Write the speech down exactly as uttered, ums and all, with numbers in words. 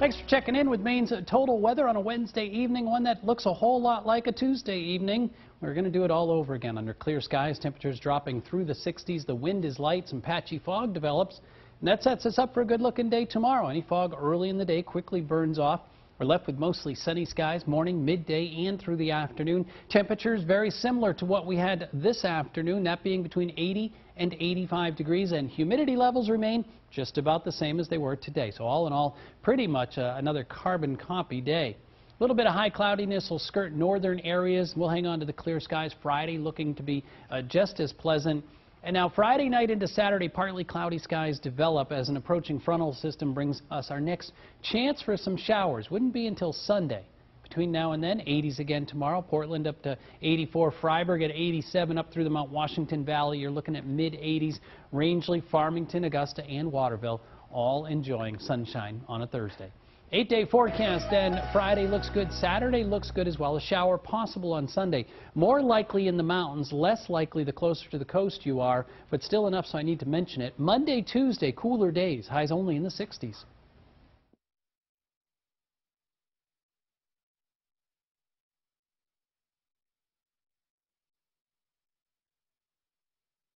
Thanks for checking in with Maine's total weather on a Wednesday evening, one that looks a whole lot like a Tuesday evening. We're going to do it all over again under clear skies, temperatures dropping through the sixties. The wind is light, some patchy fog develops, and that sets us up for a good-looking day tomorrow. Any fog early in the day quickly burns off. We're left with mostly sunny skies morning, midday, and through the afternoon. Temperatures very similar to what we had this afternoon, that being between eighty and eighty-five degrees, and humidity levels remain just about the same as they were today. So all in all, pretty much uh, another carbon copy day. A little bit of high cloudiness will skirt northern areas. We'll hang on to the clear skies Friday, looking to be uh, just as pleasant. And now Friday night into Saturday, partly cloudy skies develop as an approaching frontal system brings us our next chance for some showers. Wouldn't be until Sunday. Between now and then, eighties again tomorrow. Portland up to eighty-four. Freiburg at eighty-seven up through the Mount Washington Valley. You're looking at mid eighties. Rangeley, Farmington, Augusta, and Waterville all enjoying sunshine on a Thursday. Eight-day forecast, then Friday looks good. Saturday looks good as well. A shower possible on Sunday. More likely in the mountains, less likely the closer to the coast you are, but still enough so I need to mention it. Monday, Tuesday, cooler days. Highs only in the sixties.